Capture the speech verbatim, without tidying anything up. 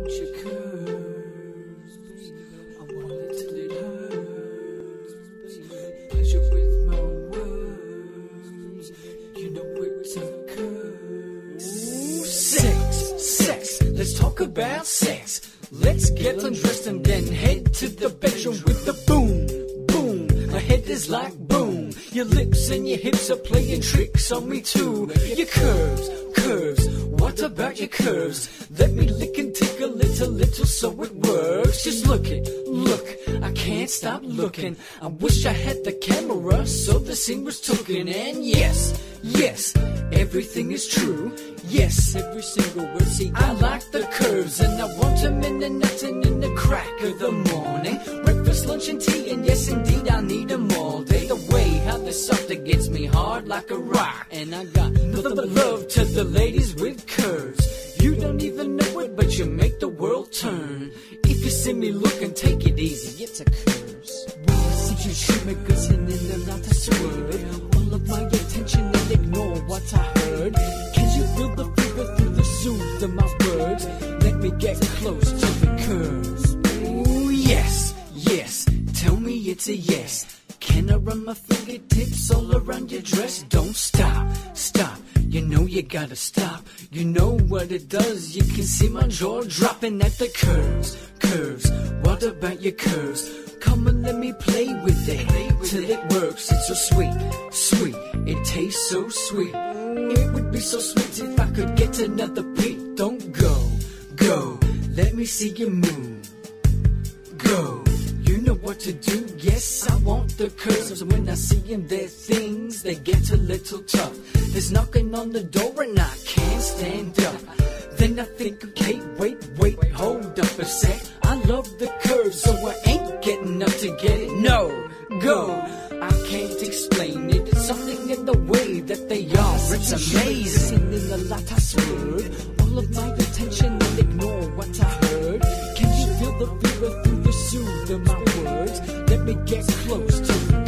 your curves. I want it till it hurts. Pleasure with my words. You know it's a curve. Sex, sex. Let's talk about sex. Let's get undressed and then head to the bedroom with the boom, boom. My head is like boom. Your lips and your hips are playing tricks on me too. Your curves, curves. What about your curves? Let me lick and tickle it a little so it works. Just look it, look. I can't stop looking. I wish I had the camera so the scene was taken. And yes, yes, everything is true. Yes, every single word. See, I like the curves and I want them in the night and in the crack of the morning. Breakfast, lunch and tea, and yes indeed I need them all day. The way how the something gets me hard like a rock. And I got nothing but love to the ladies with curves. You don't even know it, but you make the world turn. If you see me looking, take it easy, it's a curse. When I see you shoot me good and in the not to swerve, all of my attention and ignore what I heard. Can you feel the fever through the soothe of my words? Let me get close to the curves. Ooh, yes, yes, tell me it's a yes. Can I run my fingertips all around your dress? Don't stop, stop. You know you gotta stop. You know what it does. You can see my jaw dropping at the curves, curves. What about your curves? Come and let me play with it till it works. It's so sweet, sweet. It tastes so sweet. It would be so sweet if I could get another beat. Don't go, go. Let me see you move. Go. You know what to do, yes, I want the curves. When I see them, their things, they get a little tough. There's knocking on the door and I can't stand up. Then I think, okay, wait, wait, hold up a sec. I love the curves, so I ain't getting up to get it. No, go, I can't explain it. It's something in the way that they are. It's amazing. In the light I swerve, all of my attention and ignore what I heard. Can you feel the fever through the soothe of my words? Let me get close to you.